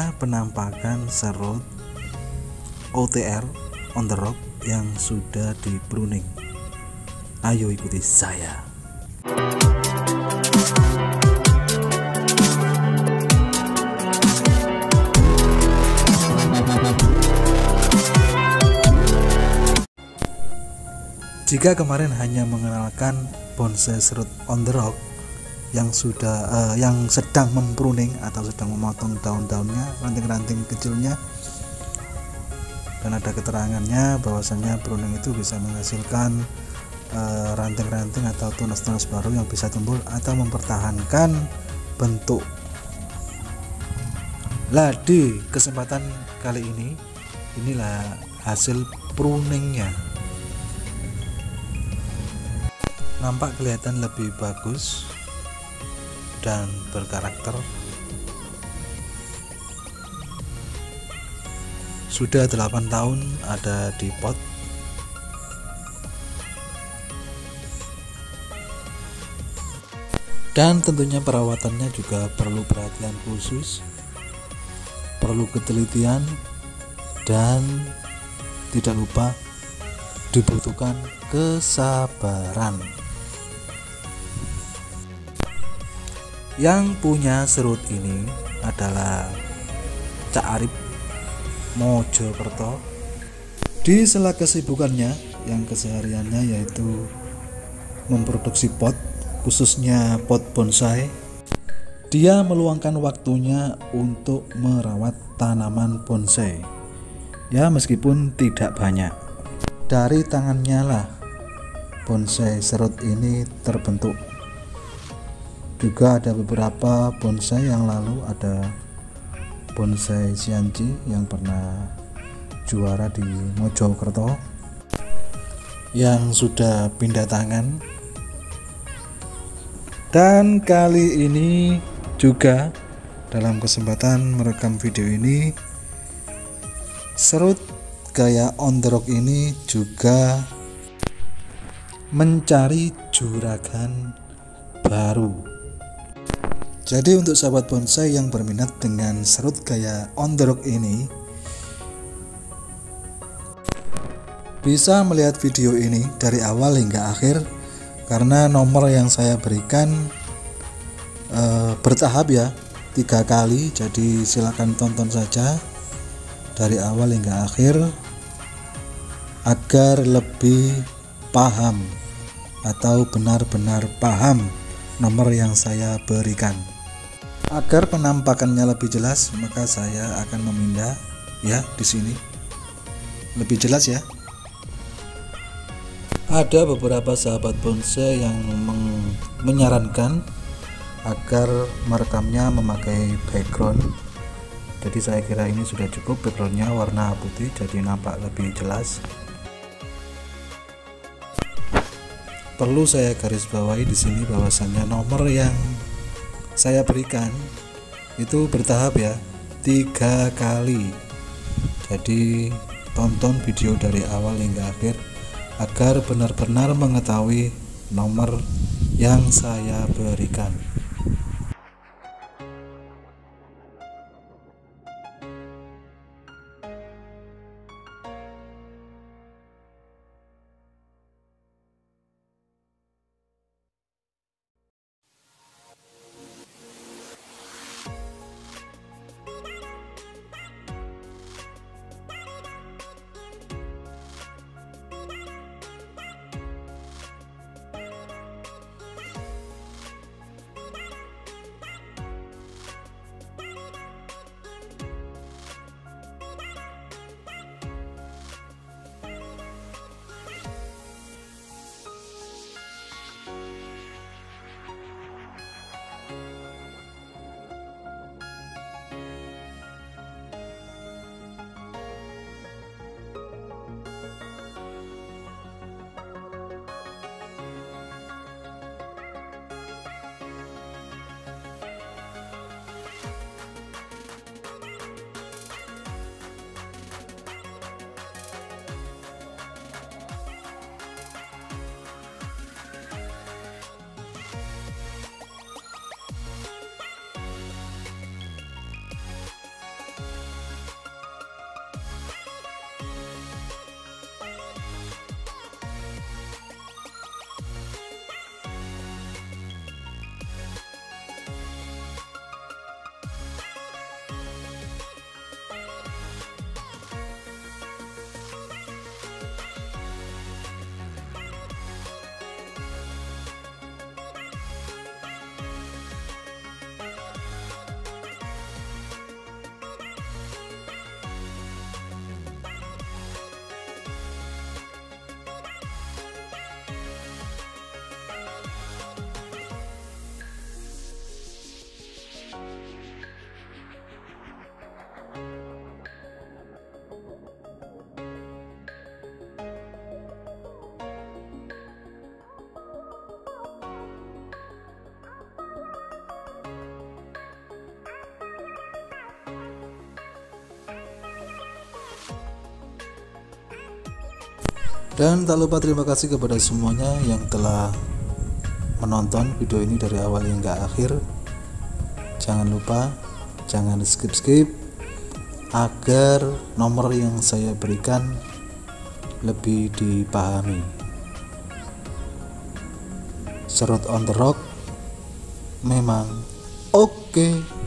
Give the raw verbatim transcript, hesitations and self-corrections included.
inilah penampakan serut O T R on the rock yang sudah di pruning. Ayo ikuti saya. Jika kemarin hanya mengenalkan bonsai serut on the rock yang sudah uh, yang sedang mempruning atau sedang memotong daun-daunnya, ranting-ranting kecilnya, dan ada keterangannya bahwasanya pruning itu bisa menghasilkan uh, ranting-ranting atau tunas-tunas baru yang bisa tumbuh atau mempertahankan bentuk. Lah, di kesempatan kali ini inilah hasil pruningnya. Nampak kelihatan lebih bagus dan berkarakter. Sudah delapan tahun ada di pot. Dan tentunya perawatannya juga perlu perhatian khusus, perlu ketelitian, dan tidak lupa dibutuhkan kesabaran. Yang punya serut ini adalah Cak Arif Mojokerto. Di sela kesibukannya yang kesehariannya yaitu memproduksi pot, khususnya pot bonsai, dia meluangkan waktunya untuk merawat tanaman bonsai. Ya, meskipun tidak banyak. Dari tangannya lah bonsai serut ini terbentuk. Juga ada beberapa bonsai yang lalu, ada bonsai Xianji yang pernah juara di Mojokerto yang sudah pindah tangan. Dan kali ini juga dalam kesempatan merekam video ini, serut gaya on the rock ini juga mencari juragan baru. Jadi untuk sahabat bonsai yang berminat dengan serut gaya on the rock ini, bisa melihat video ini dari awal hingga akhir, karena nomor yang saya berikan e, bertahap ya, tiga kali. Jadi silakan tonton saja dari awal hingga akhir agar lebih paham atau benar-benar paham nomor yang saya berikan. Agar penampakannya lebih jelas, maka saya akan memindah ya di sini. Lebih jelas ya. Ada beberapa sahabat bonsai yang men menyarankan agar merekamnya memakai background. Jadi saya kira ini sudah cukup, backgroundnya warna putih jadi nampak lebih jelas. Perlu saya garis bawahi di sini bahwasannya nomor yang saya berikan itu bertahap ya, tiga kali. Jadi tonton video dari awal hingga akhir agar benar-benar mengetahui nomor yang saya berikan. Dan tak lupa terima kasih kepada semuanya yang telah menonton video ini dari awal hingga akhir. Jangan lupa, jangan skip-skip agar nomor yang saya berikan lebih dipahami. Serut on the rock memang oke. Okay.